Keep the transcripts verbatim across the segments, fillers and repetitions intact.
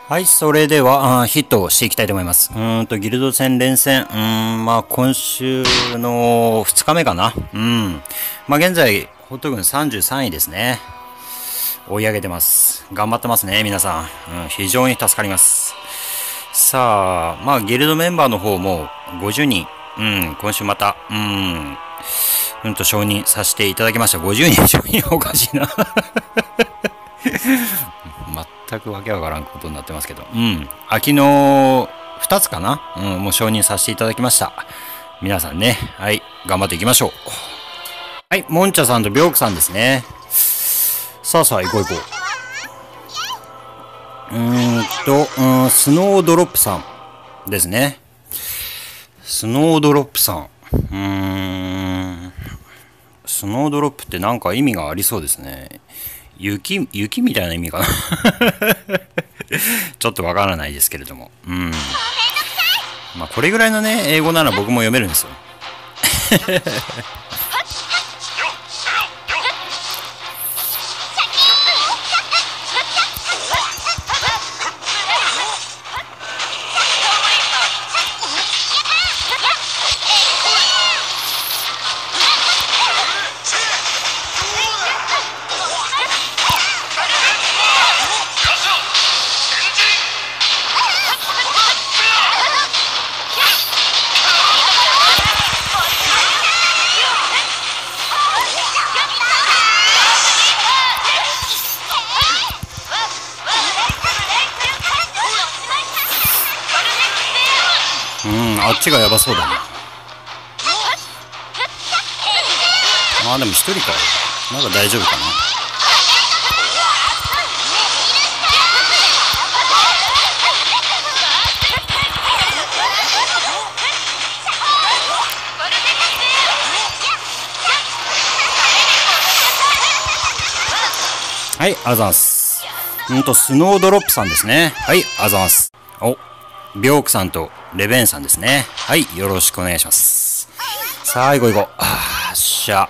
はい、それでは、あーヒットをしていきたいと思います。うーんと、ギルド戦連戦、うーん、まあ、今週のふつかめかな。うん。まあ、現在、ホット軍さんじゅうさんいですね。追い上げてます。頑張ってますね、皆さん。うん、非常に助かります。さあ、まあ、ギルドメンバーの方もごじゅうにん、うん、今週また、うん、うんと承認させていただきました。ごじゅうにん承認おかしいな。全くわけわからんことになってますけど。うん。秋のふたつかな、うん、もう承認させていただきました。皆さんね、はい、頑張っていきましょう。はい、モンチャさんとビョークさんですね。さあさあ、行こう行こう。うーんと、うん、スノードロップさんですね。スノードロップさん。うーん。スノードロップってなんか意味がありそうですね。雪、雪みたいな意味かな。ちょっとわからないですけれども。うん。まあ、これぐらいのね、英語なら僕も読めるんですよ。うん、あっちがやばそうだね。ああ、でも一人か。まだ大丈夫かな。はい、ありがとうございます。うんと、スノードロップさんですね。はい、ありがとうございます。お、ビョークさんとレベンさんですね。はい、よろしくお願いします。さあ、行こう行こう。あーしゃ。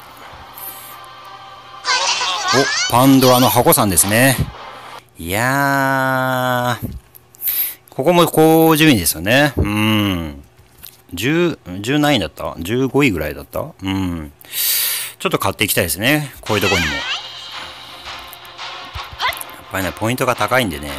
お、パンドラの箱さんですね。いやー、ここも高順位ですよね。うん。じゅう、じゅう何位だった ?じゅうご 位ぐらいだったうん。ちょっと買っていきたいですね。こういうとこにも。やっぱりね、ポイントが高いんでね。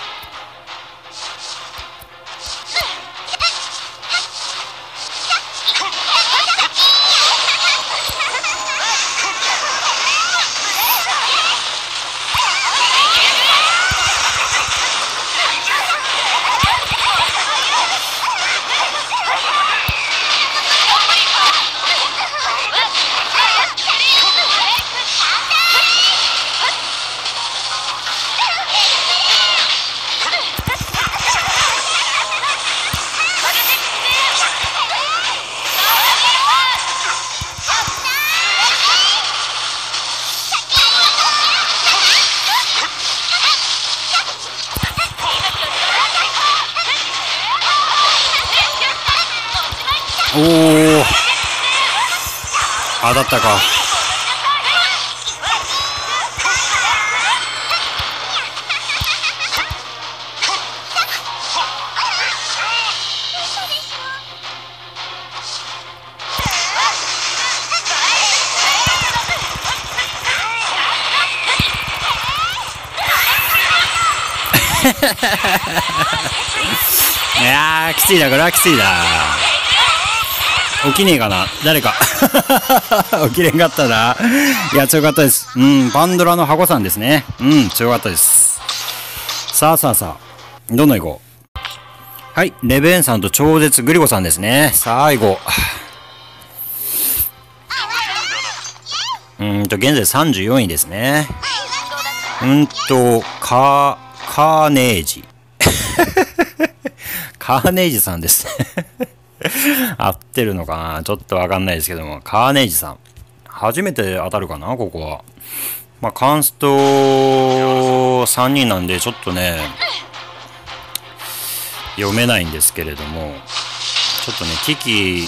おー、当たったか。いやー、きついな、これはきついな。起きねえかな誰か。起きれんかったな。いや、強かったです。うん、パンドラの箱さんですね。うん、強かったです。さあさあさあ、どんどん行こう。はい、レベンさんと超絶グリコさんですね。さあ行こう。うーんと、現在さんじゅうよんいですね。うんと、カー、カーネージ。カーネージさんですね。合ってるのかなちょっとわかんないですけども。カーネージさん。初めて当たるかなここは。まあ、カンストさんにんなんで、ちょっとね、読めないんですけれども、ちょっとね、キキ、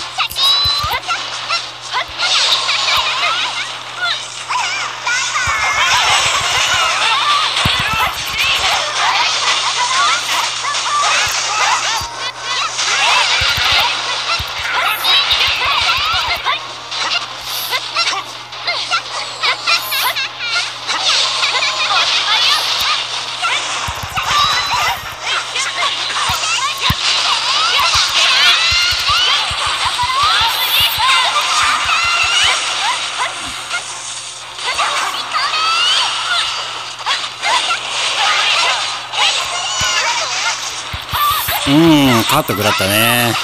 うーん、カット食らったね。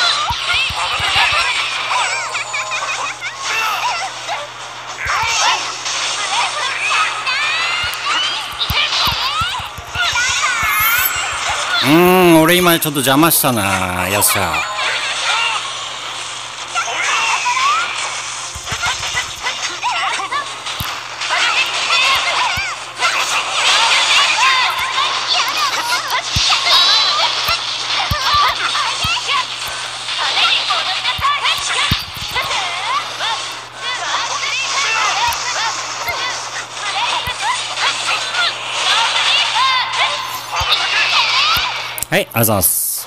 うーん、俺今ちょっと邪魔したな、よっしゃ。はい、ありがとうございます。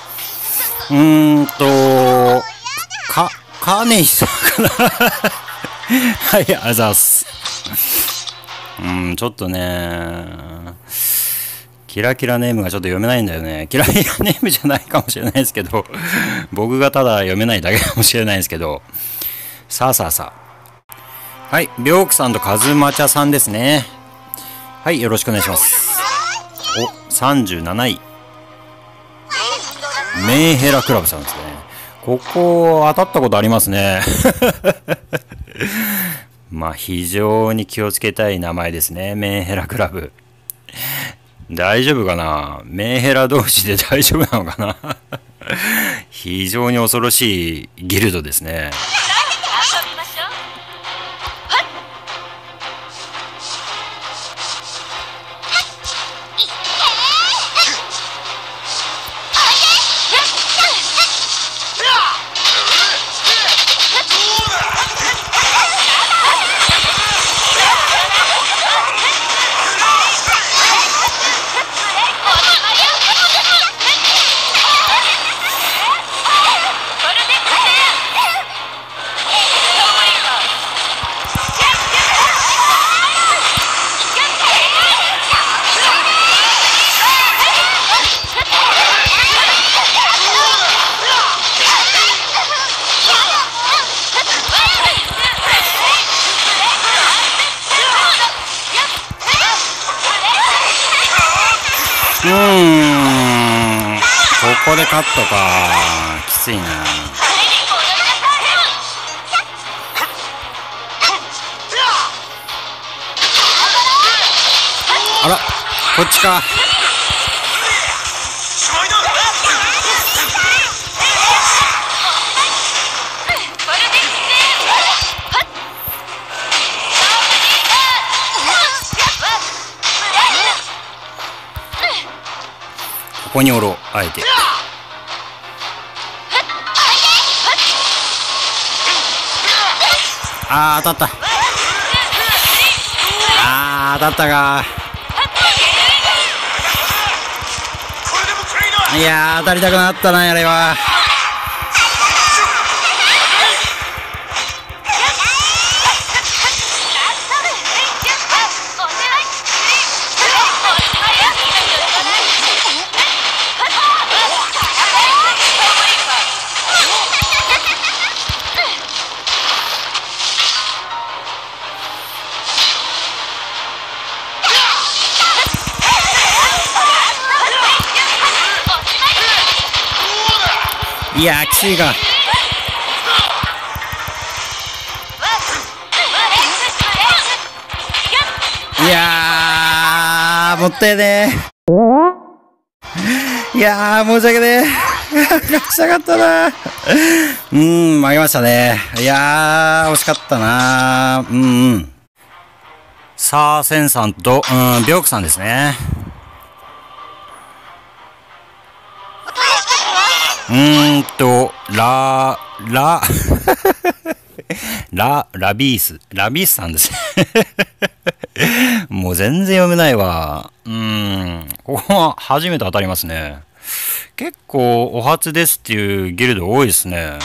うーんと、か、カーネイさんかなはい、ありがとうございます。うーん、ちょっとね、キラキラネームがちょっと読めないんだよね。キラキラネームじゃないかもしれないですけど、僕がただ読めないだけかもしれないですけど、さあさあさあ。はい、ビョークさんとカズマチャさんですね。はい、よろしくお願いします。お、さんじゅうなない。メンヘラクラブさんですね。ここ当たったことありますね。まあ非常に気をつけたい名前ですね。メンヘラクラブ。大丈夫かな、メンヘラ同士で大丈夫なのかな非常に恐ろしいギルドですね。うーん、ここでカットか。きついな。あら、こっちか。ここにおろう、あえて。あー、当たった。あー、当たったか。いやー、当たりたくなったな、あれは。いやー、きついか。いやー、もったいねー。いやー、申し訳ねー。勝ちたかったなー。うーん、負けましたね。いやー、惜しかったなー。うんうん。さあ、センさんと、うん、ビョークさんですね。うーんと、ラ、ラ、ラ、ラビース。ラビースさんですね。もう全然読めないわ。うーん。ここは初めて当たりますね。結構お初ですっていうギルド多いですね。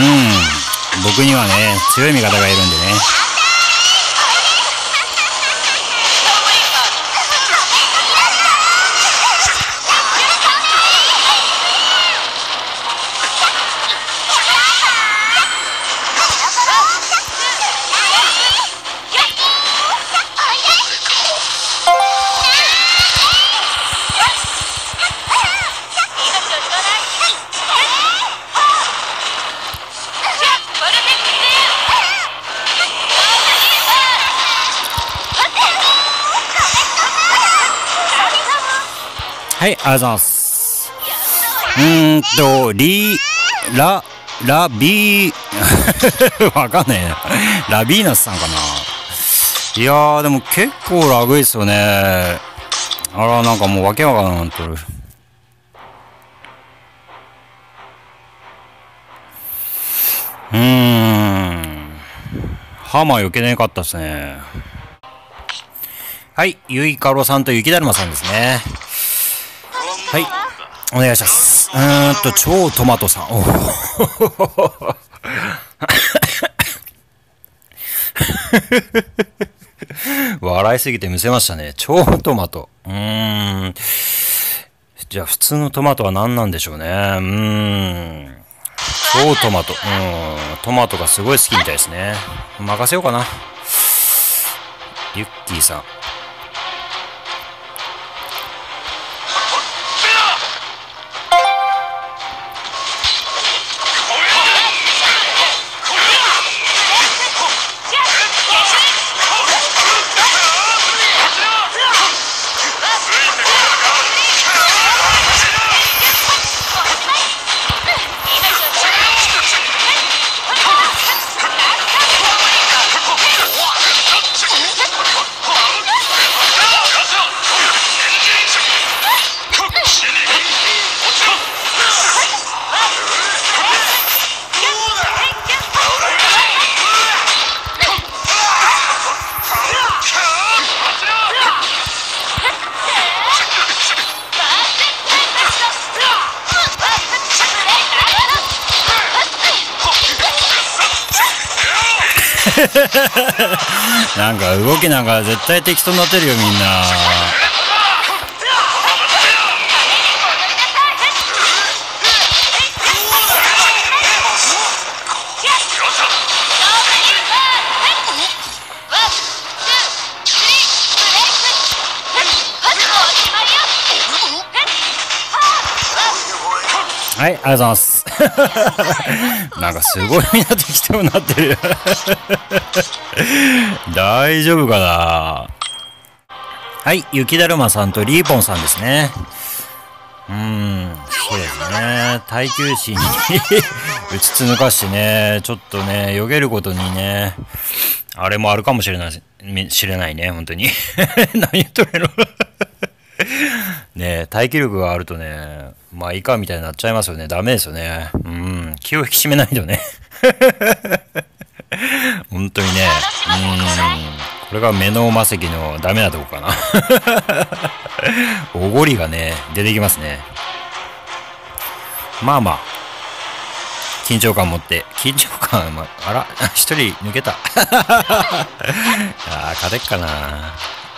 僕にはね強い味方がいるんでね。はい、ありがとうございます。うーんと、リー、ラ、ラビー、わかんねえ。ラビーナスさんかな。いやー、でも結構ラグいっすよね。あら、なんかもうわけわからんなっとる。うーん。ハマー避けなかったっすね。はい、ゆいかろさんとゆきだるまさんですね。はい、お願いします。うーんと、超トマトさん。お笑いすぎて見せましたね。超トマト。うーん。じゃあ、普通のトマトは何なんでしょうね。うーん。超トマト。うん。トマトがすごい好きみたいですね。任せようかな。ユッキーさん。なんか動きなんか絶対適当になってるよみんな。はい、ありがとうございます。なんかすごいみんな適当になってる。大丈夫かな。はい、雪だるまさんとリーポンさんですね。うーん、そうですね。耐久心に打ちつ抜かしてね、ちょっとね、よげることにね、あれもあるかもしれない、知れないね、本当に。何言っとるの。ねえ、耐久力があるとね、まあいいかみたいになっちゃいますよね。ダメですよね。うん、気を引き締めないとね。本当にね、うん、これが目の魔石のダメなとこかな。おごりがね、出てきますね。まあまあ、緊張感持って、緊張感、まあ、あら、一人抜けた。ああ、勝てっかな。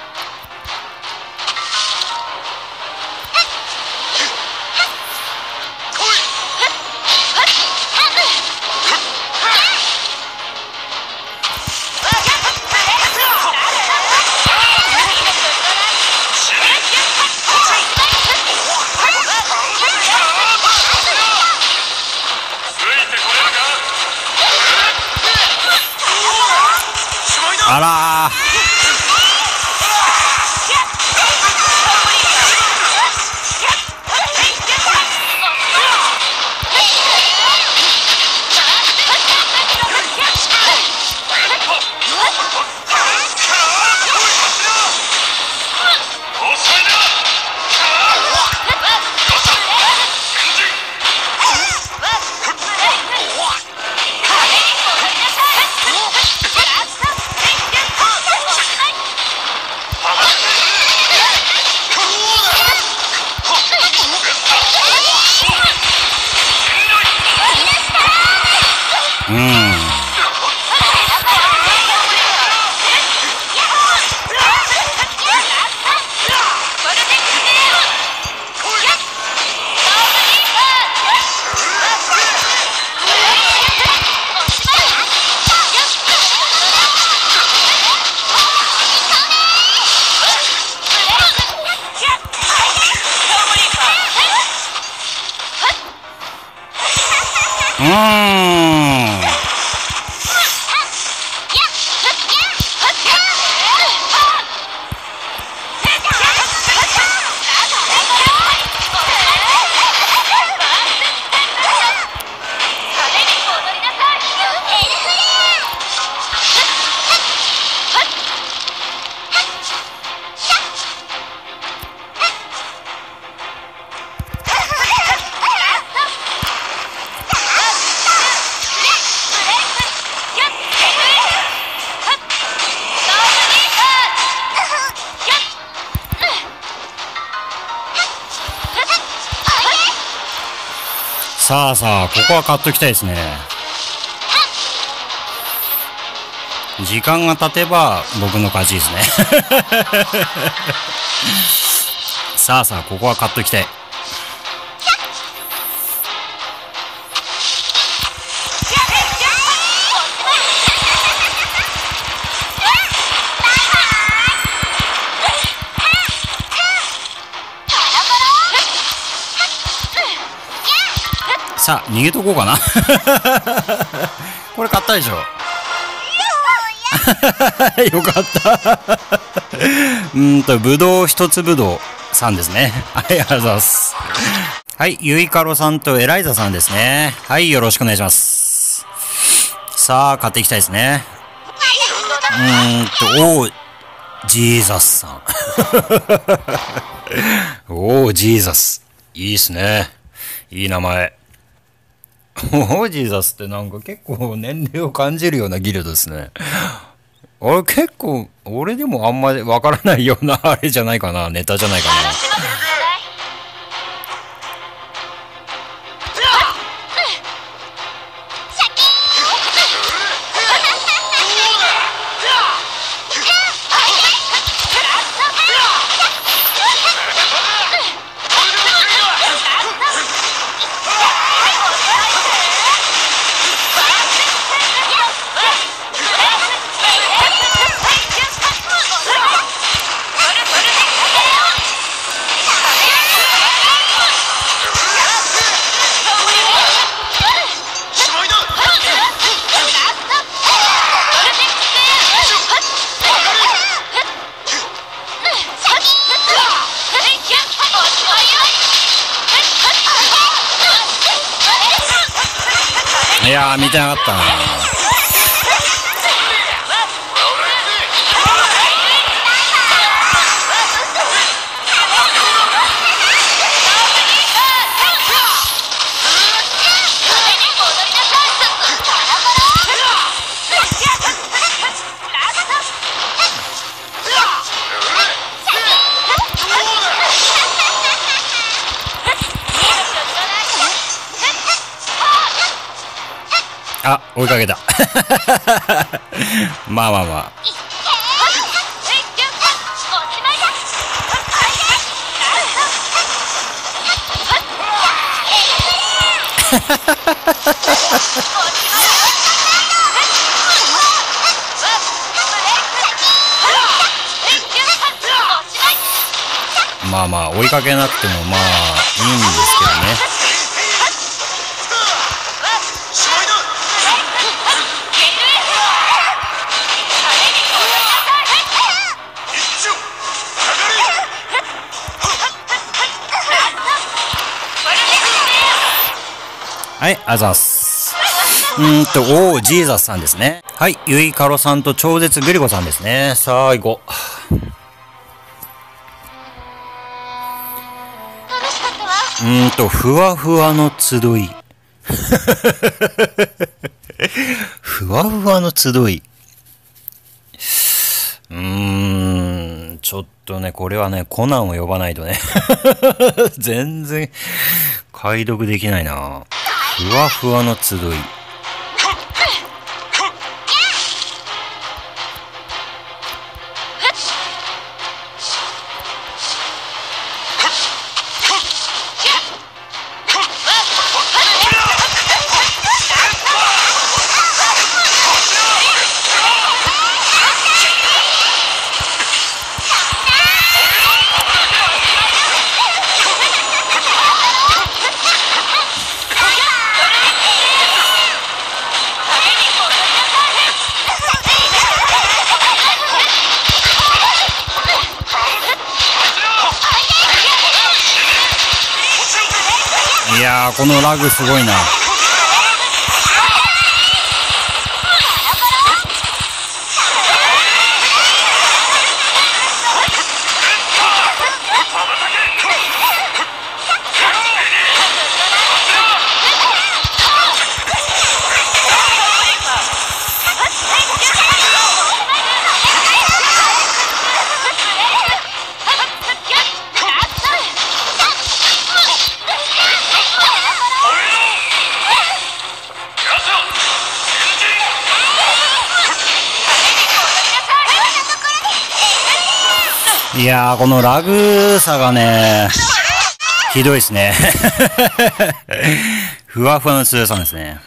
あらー。 ーん。さあさあ、ここは買っときたいですね。時間が経てば僕の勝ちですね。さあさあ、ここは買っときたい。さあ、逃げとこうかな。これ買ったでしょ。よかった。うんと、ぶどう一つぶどうさんですね。はい、ありがとうございます。はい、ゆいかろさんとエライザさんですね。はい、よろしくお願いします。さあ、買っていきたいですね。うーんと、おー、ジーザスさん。おー、ジーザス。いいっすね。いい名前。おー、ジーザスってなんか結構年齢を感じるようなギルドですね。あれ結構、俺でもあんまりわからないようなあれじゃないかな。ネタじゃないかな。いやー、見てなかったな。あ、追いかけた。まあまあまあ。まあまあ、追いかけなくてもまあいいんですけどね。はい、あざっす。うーんと、おー、ジーザスさんですね。はい、ゆいかろさんと超絶グリコさんですね。さあ、行こう。うーんと、ふわふわの集い。ふわふわの集い。うーん、ちょっとね、これはね、コナンを呼ばないとね。全然、解読できないな。ふわふわの集い。 やー、このラグすごいな。いやー、このラグ差がね、ひどいですね。ふわふわの強さですね。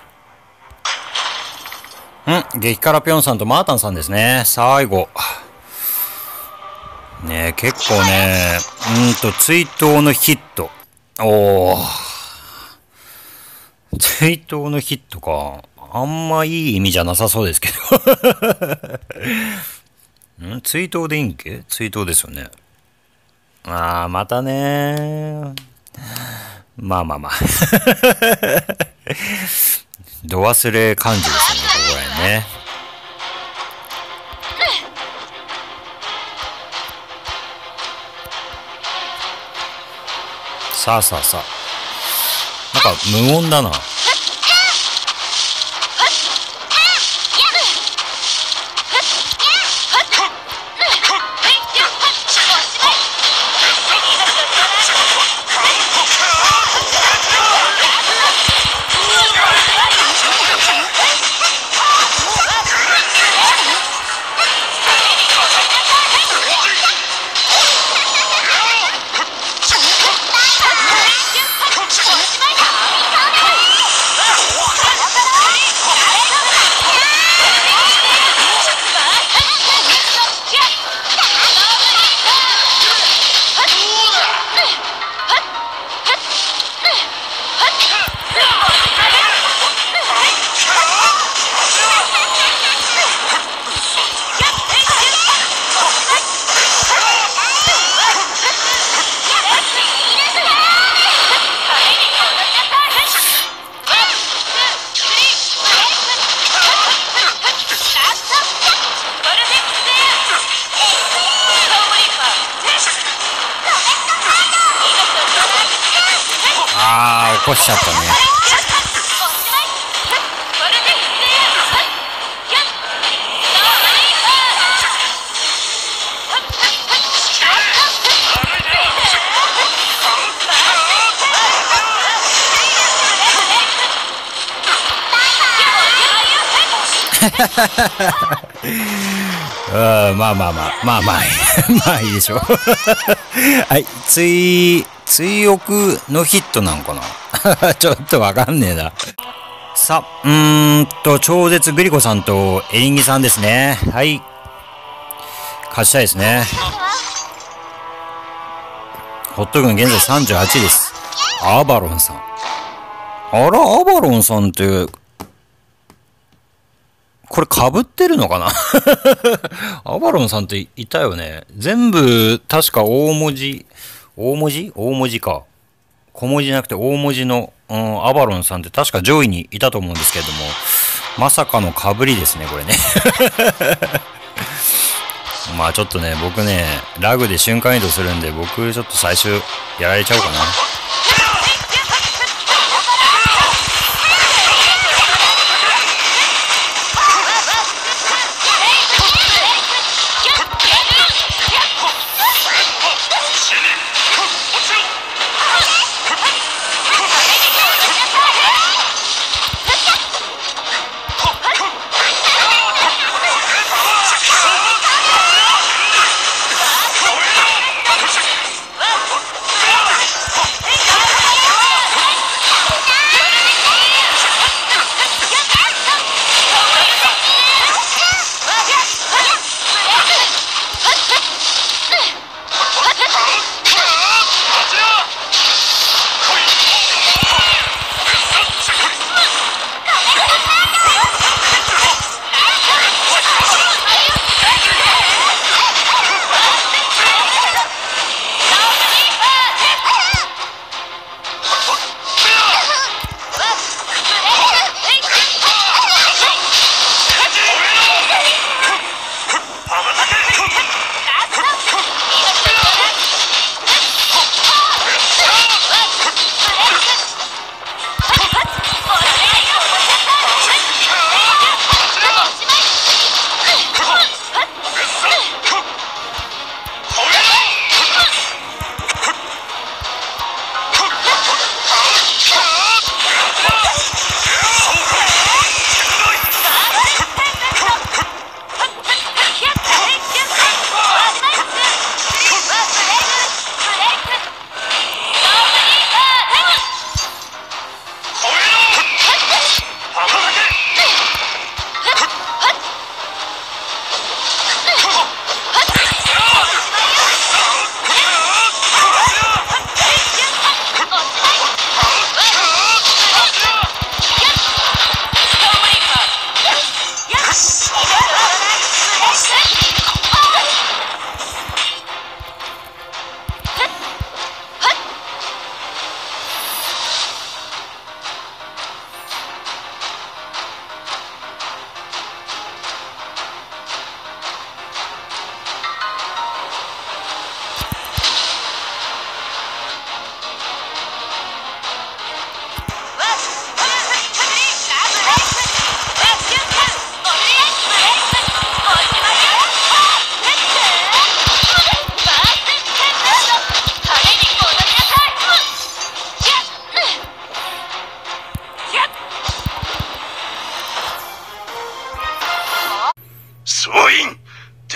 ん激辛ぴょんさんとマータンさんですね。最後。ね結構ね、うんと、追悼のヒット。おー。追悼のヒットか。あんまいい意味じゃなさそうですけど。ん追悼でいいんけ追悼ですよね。あー、またねー。まあまあまあ。度忘れ感じですよね、ここら辺ね。さあさあさあ。なんか無音だな。あー、起こしちゃったね。うん、まあまあまあ、まあまあ、まあいいでしょう。はい、追、追憶のヒットなのかな。ちょっとわかんねえな。さ、うーんと、超絶グリコさんとエリンギさんですね。はい。勝ちたいですね。ホット軍現在さんじゅうはちいです。アバロンさん。あら、アバロンさんって、これ被ってるのかな。アバロンさんっていたよね。全部、確か大文字、大文字大文字か。小文字じゃなくて大文字の、うん、アバロンさんって確か上位にいたと思うんですけれども、まさかの被りですね、これね。まあちょっとね、僕ね、ラグで瞬間移動するんで、僕ちょっと最終やられちゃおうかな。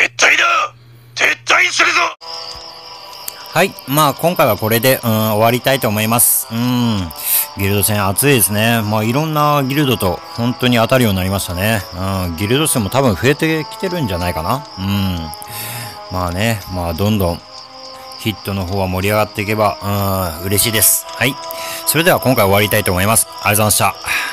撤退だ。撤退するぞ。 はい。まあ、今回はこれで、うん、終わりたいと思います。うん。ギルド戦熱いですね。まあ、いろんなギルドと本当に当たるようになりましたね。うん。ギルド数も多分増えてきてるんじゃないかな。うん。まあね、まあ、どんどんヒットの方は盛り上がっていけば、うん、嬉しいです。はい。それでは今回終わりたいと思います。ありがとうございました。